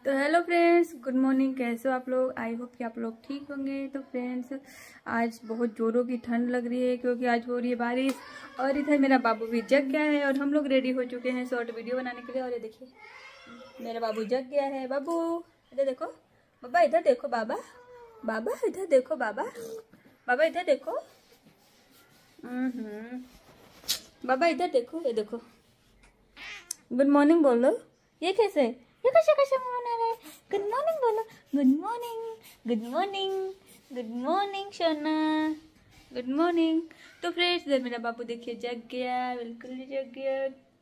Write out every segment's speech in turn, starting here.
तो hello friends, good morning. कैसे हो आप लोग? आई होप कि आप लोग ठीक होंगे। तो फ्रेंड्स, आज बहुत ज़ोरों की ठंड लग रही है क्योंकि आज हो रही है बारिश। और इधर मेरा बाबू भी जग गया है और हम लोग रेडी हो चुके हैं शॉर्ट वीडियो बनाने के लिए। और ये देखिए, मेरा बाबू जग गया है। बाबू इधर देखो, बाबा इधर देखो, बाबा बाबा इधर देखो, बाबा बाबा इधर देखो, बाबा इधर देखो, ये देखो। गुड मॉर्निंग बोलो। ये कैसे बना रहा है? गुड मॉर्निंग बोलो। Good morning, good morning, good morning Sona, good morning. तो फ्रेंड्स, इधर मेरा बाबू देखिए जग गया, बिल्कुल ही जग गया।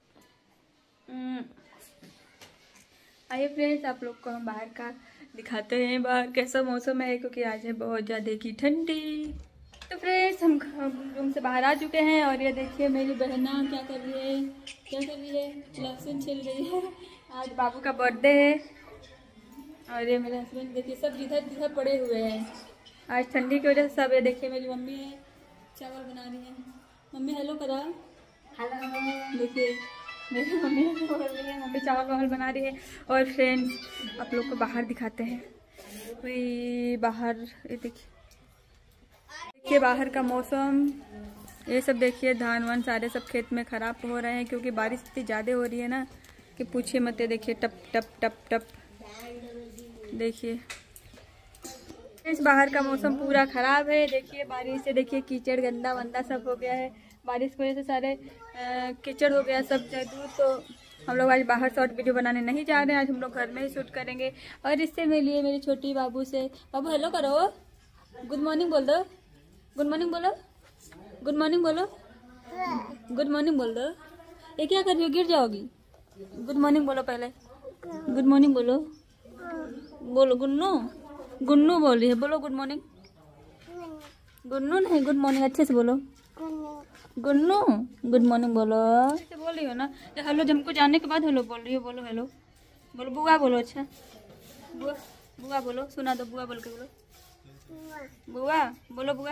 आइए फ्रेंड्स, आप लोग को हम बाहर का दिखाते हैं, बाहर कैसा मौसम है क्योंकि आज है बहुत ज़्यादा की ठंडी। तो फ्रेंड्स, हम रूम से बाहर आ चुके हैं और ये देखिए मेरी बहना क्या कर रही है, लहसुन छिल रही है। आज बाबू का बर्थडे है और ये मेरे हस्बैंड देखिए सब जिधर जिधर पड़े हुए हैं। आज ठंडी की वजह से सब। ये देखिए मेरी मम्मी है, चावल बना रही है। मम्मी हेलो करा। हेलो। देखिए मेरी मम्मी बोल रही है, मम्मी चावल वावल बना रही है। और फ्रेंड्स, आप लोग को बाहर दिखाते हैं। वही बाहर ये देखिए बाहर का मौसम। ये सब देखिए धान वान सारे सब खेत में खराब हो रहे हैं क्योंकि बारिश इतनी ज़्यादा हो रही है ना कि पूछिए मत। देखिए टप टप टप टप। देखिए इस बाहर का मौसम पूरा खराब है। देखिए बारिश से देखिए कीचड़ गंदा वंदा सब हो गया है। बारिश की वजह से सारे कीचड़ हो गया सब जगह। तो हम लोग आज बाहर शॉर्ट वीडियो बनाने नहीं जा रहे हैं। आज हम लोग घर में ही शूट करेंगे। और इससे मिलिए मेरी छोटी बाबू से। बाबू हेलो करो, गुड मॉर्निंग बोल दो, गुड मॉर्निंग बोलो, गुड मॉर्निंग बोलो, गुड मॉर्निंग बोल दो। ये क्या कर रही हो, गिर जाओगी। गुड मॉर्निंग बोलो पहले, गुड मॉर्निंग बोलो, बोलो गुन्नू, गुन्नू बोल रही है, बोलो गुड मॉर्निंग। गुन्नू नहीं, गुड मॉर्निंग अच्छे से बोलो। गुन्नू गुड मॉर्निंग बोलो। ऐसे बोल रही हो ना, हेलो हमको जानने के बाद हेलो बोल रही हो। बोलो हेलो, बोलो बुआ बोलो। अच्छा बुआ, बुआ बोलो, सुना दो, बुआ बोल के बोलो। बुआ बोलो, बुआ।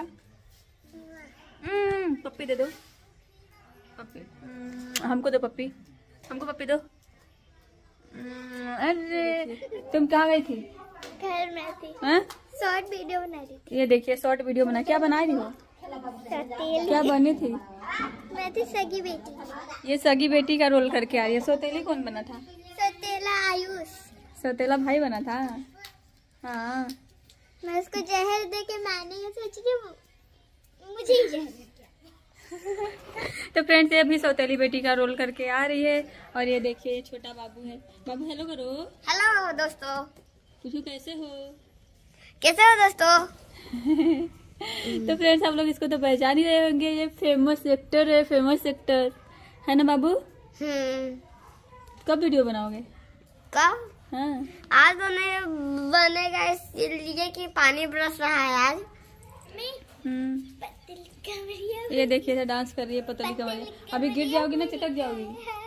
पप्पी दे दो, पप्पी हमको दो, पप्पी हमको पप्पी दो। अरे तुम कहाँ गई थी? घर में थी। शॉर्ट वीडियो बना रही थी। ये देखिए शॉर्ट वीडियो बना। क्या बना रही हो? क्या बनी थी? मैं थी सगी बेटी। ये सगी बेटी का रोल करके आ रही है। सौतेली कौन बना था? सौतेला आयुष। सौतेला भाई बना था। हाँ, मैं उसको जहर दे के मैंने ये सोची कि मुझे ही जहर दे दिया। तो फ्रेंड्स, ये अभी सौतेली बेटी का रोल करके आ रही है। और ये देखिए छोटा बाबू है। बाबू हेलो करो। हेलो दोस्तों, पूछो कैसे हो? कैसे हो दोस्तों? तो फ्रेंड्स, आप लोग इसको तो पहचान ही रहे होंगे। ये फेमस एक्टर है, फेमस एक्टर है ना बाबू? कब वीडियो बनाओगे? कब? हाँ, आज बनेगा इसलिए कि पानी बरस रहा है आज। ये देखिए डांस कर रही है पतली कमरिया। अभी गिर जाओगी ना, चिटक जाओगी।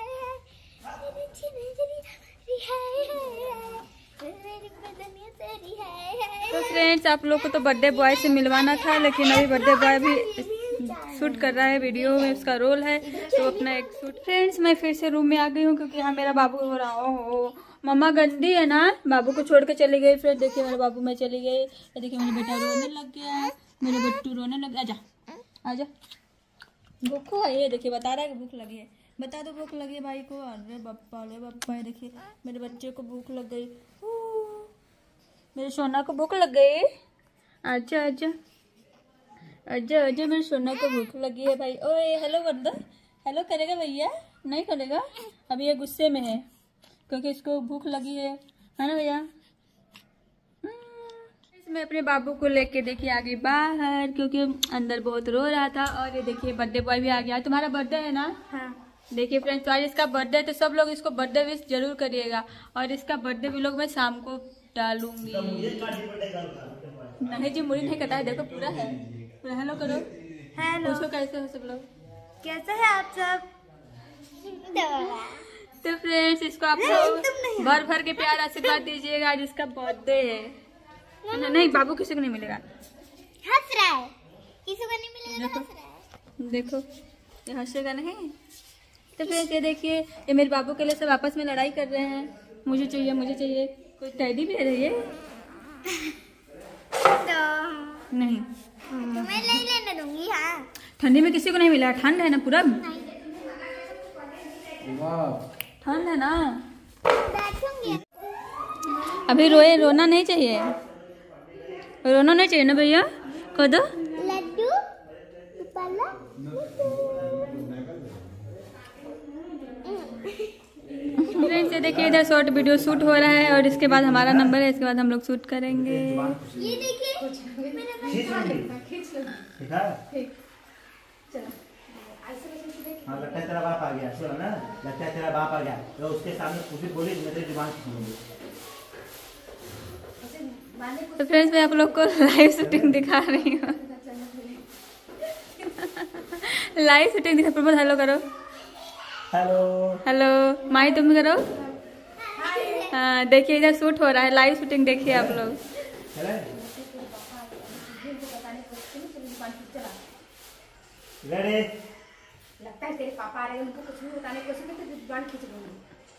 तो फ्रेंड्स, आप लोग को तो बर्थडे बॉय से मिलवाना था, लेकिन अभी बर्थडे बॉय भी शूट कर रहा है, वीडियो में उसका रोल है। तो अपना एक शूट। फ्रेंड्स, मैं फिर से रूम में आ गई हूँ क्योंकि यहाँ मेरा बाबू हो रहा। ओहो, मम्मा गंदी है ना, बाबू को छोड़ के चली गई। फिर देखिए मेरे बाबू में चली गई। देखिए मेरा बेटा रोने लग गया, मेरे बट्टू रोने लग गया। आजा आजा, भूखो है। ये देखिए बता रहा है कि भूख लगी है। बता दो भूख लगी है भाई को। अरे बप्पा, अरे बप्पा, ये देखिए मेरे बच्चे को भूख लग गई। मेरे सोना को भूख लग गई। आजा आजा आजा आजा, मेरे सोना को भूख लगी है भाई। ओए हेलो कर दो। हेलो करेगा भैया? नहीं करेगा, अभी ये गुस्से में है क्योंकि इसको भूख लगी है ना भैया? मैं अपने बाबू को लेके देखिए आ गई बाहर क्योंकि अंदर बहुत रो रहा था। और ये देखिए बर्थडे बॉय भी आ गया। तुम्हारा बर्थडे है ना? हाँ। देखिए फ्रेंड्स, आज इसका बर्थडे है तो सब लोग इसको बर्थडे विश जरूर करिएगा। और इसका बर्थडे भी लोग मैं शाम को डालूंगी। नहीं जी, मुड़ी नहीं कटा है, देखो पूरा है पूरा। हेलो करो। हेलो, पूछो कैसे हो सब लोग? कैसे हैं आप सब? तो फ्रेंड्स, इसको आप लोग भर भर के प्यार आशीर्वाद दीजिएगा। आज इसका बर्थडे है। नहीं, बाबू किसी को नहीं मिलेगा। हंस रहा है, किसी को नहीं मिलेगा तो हंस रहा है। देखो ये हंसेगा नहीं। तो फ्रेंड्स, ये देखिए ये मेरे बाबू के लिए सब आपस में लड़ाई कर रहे हैं। मुझे चाहिए। कोई टेडी भी है ये? तो नहीं, तुम्हें नहीं लेने दूंगी। हाँ, ठंडी में किसी को नहीं मिला। ठंड है ना पूरा, ठंड है ना। बैठूंगी। अभी रोना नहीं चाहिए, ना भैया। कह दो लड्डू फ्रेंड्स, ये देखिए इधर शॉर्ट वीडियो शूट हो रहा है और इसके बाद हमारा नंबर है, इसके बाद हम लोग शूट करेंगे। ये देखिए हाँ, लगता है तेरा बाप आ गया। सुनो ना, लगता है तेरा बाप आ गया तो उसके सामने कुछ भी बोली मैं तेरी जुबान खींचूंगी। तो फ्रेंड्स, मैं आप लोग को लाइव शूटिंग दिखा रही हूँ। लाइव शूटिंग दिखा। प्रमोद हेलो करो। हेलो माई, तुम करो। हाँ, देखिए इधर शूट हो रहा है, लाइव शूटिंग देखिए आप लोग। रेडी? लगता है तेरे पापा आ रहे हैं, उनको कुछ भी बताने की कोशिश करते तो जुबान खींच लूंगी।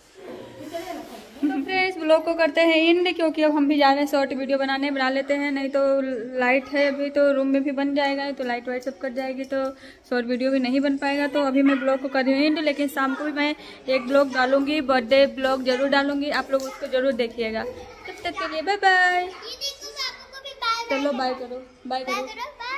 तो फ्रेंड्स, ब्लॉग को करते हैं इन, क्योंकि अब हम भी जा रहे हैं शॉर्ट वीडियो बना लेते हैं। नहीं तो लाइट है अभी, तो रूम में भी बन जाएगा, तो लाइट वाइट सब कट जाएगी, तो शॉर्ट वीडियो भी नहीं बन पाएगा। तो अभी मैं ब्लॉग को कर रही हूँ इन, लेकिन शाम को भी मैं एक ब्लॉग डालूंगी, बर्थडे ब्लॉग जरूर डालूंगी, आप लोग उसको जरूर देखिएगा। तब तक के लिए बाय बाय। चलो बाय करो, बाय करो।